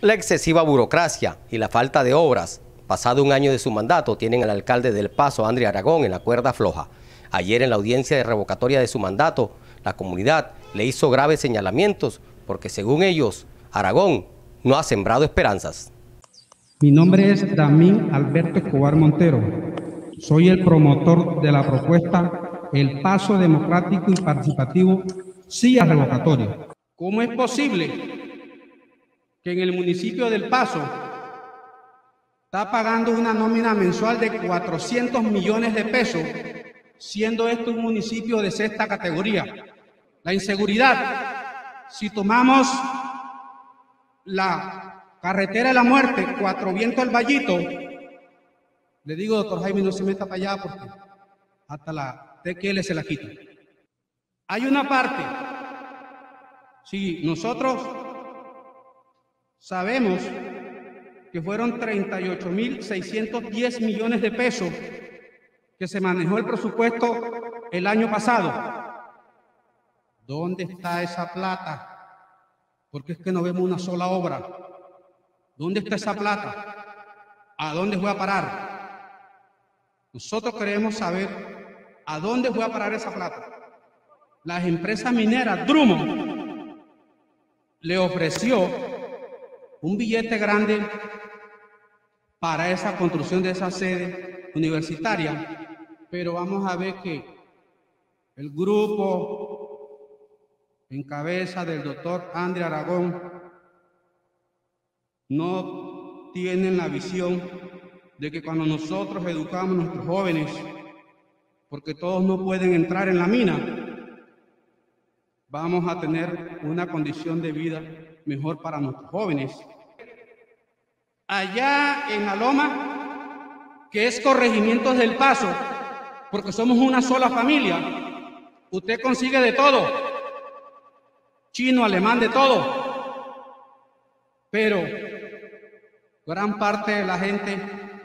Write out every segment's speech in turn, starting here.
La excesiva burocracia y la falta de obras, pasado un año de su mandato, tienen al alcalde del Paso, André Aragón, en la cuerda floja. Ayer, en la audiencia de revocatoria de su mandato, la comunidad le hizo graves señalamientos porque, según ellos, Aragón no ha sembrado esperanzas. Mi nombre es Damín Alberto Escobar Montero. Soy el promotor de la propuesta El Paso Democrático y Participativo sí a revocatoria. ¿Cómo es posible que en el municipio del Paso está pagando una nómina mensual de 400 millones de pesos, siendo esto un municipio de sexta categoría? La inseguridad, si tomamos la carretera de la muerte, Cuatro Vientos al Vallito, le digo, doctor Jaime, no se meta para allá porque hasta la TQL se la quita. Hay una parte, si nosotros sabemos que fueron 38.610 millones de pesos que se manejó el presupuesto el año pasado. ¿Dónde está esa plata? Porque es que no vemos una sola obra. ¿Dónde está esa plata? ¿A dónde voy a parar? Nosotros queremos saber a dónde voy a parar esa plata. Las empresas mineras, Drummond, le ofreció un billete grande para esa construcción de esa sede universitaria, pero vamos a ver que el grupo en cabeza del doctor André Aragón no tienen la visión de que cuando nosotros educamos a nuestros jóvenes, porque todos no pueden entrar en la mina, vamos a tener una condición de vida mejor para nuestros jóvenes. Allá en la Loma, que es Corregimientos del Paso, porque somos una sola familia, usted consigue de todo, chino, alemán, de todo, pero gran parte de la gente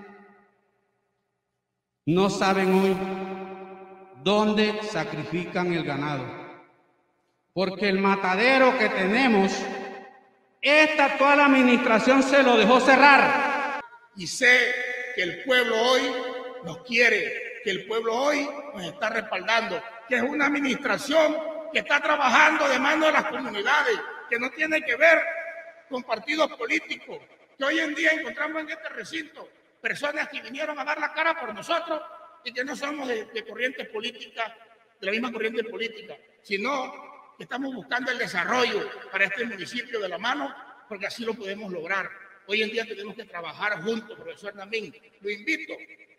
no saben hoy dónde sacrifican el ganado, porque el matadero que tenemos, esta actual administración se lo dejó cerrar. Y sé que el pueblo hoy nos quiere, que el pueblo hoy nos está respaldando, que es una administración que está trabajando de mano de las comunidades, que no tiene que ver con partidos políticos, que hoy en día encontramos en este recinto personas que vinieron a dar la cara por nosotros y que no somos de corriente política, de la misma corriente política, sino que estamos buscando el desarrollo para este municipio de la mano, porque así lo podemos lograr. Hoy en día tenemos que trabajar juntos, profesor Damín. Lo invito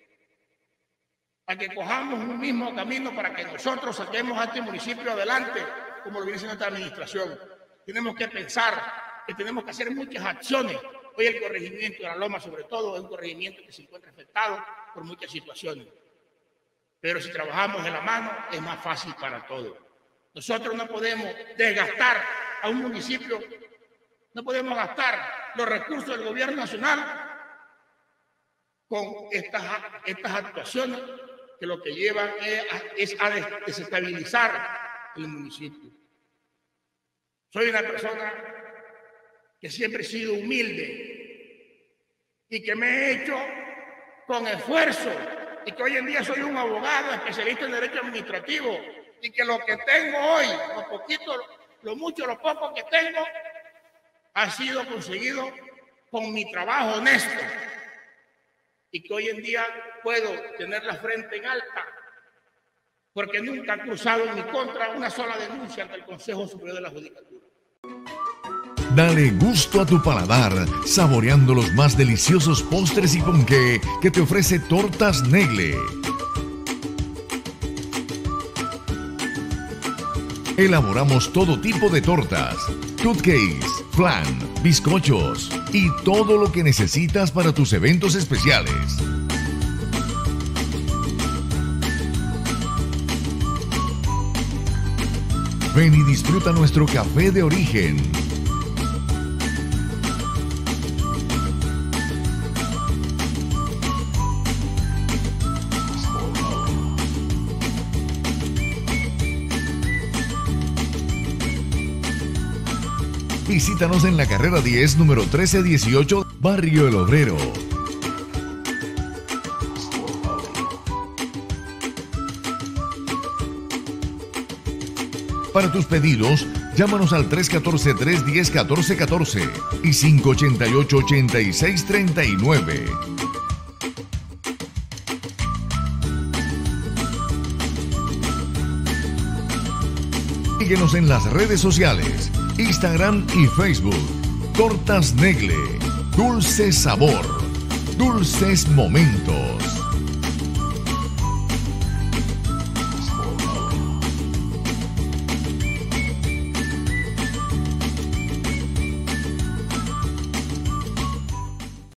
a que cojamos un mismo camino para que nosotros saquemos a este municipio adelante, como lo viene haciendo esta administración. Tenemos que pensar que tenemos que hacer muchas acciones. Hoy el corregimiento de la Loma, sobre todo, es un corregimiento que se encuentra afectado por muchas situaciones. Pero si trabajamos de la mano, es más fácil para todos. Nosotros no podemos desgastar a un municipio, no podemos gastar los recursos del gobierno nacional con estas actuaciones que lo que llevan es a desestabilizar el municipio. Soy una persona que siempre he sido humilde y que me he hecho con esfuerzo y que hoy en día soy un abogado especialista en derecho administrativo y que lo que tengo hoy, lo poquito, lo mucho, lo poco que tengo, ha sido conseguido con mi trabajo honesto y que hoy en día puedo tener la frente en alta porque nunca he cruzado en mi contra una sola denuncia ante el Consejo Superior de la Judicatura. Dale gusto a tu paladar, saboreando los más deliciosos postres y ponqué que te ofrece Tortas Negle. Elaboramos todo tipo de tortas, cupcakes, flan, bizcochos y todo lo que necesitas para tus eventos especiales. Ven y disfruta nuestro café de origen. Visítanos en la carrera 10, número 1318, Barrio El Obrero. Para tus pedidos, llámanos al 314-310-1414 y 588-8639. Síguenos en las redes sociales, Instagram y Facebook. Tortas Negle, dulce sabor, dulces momentos.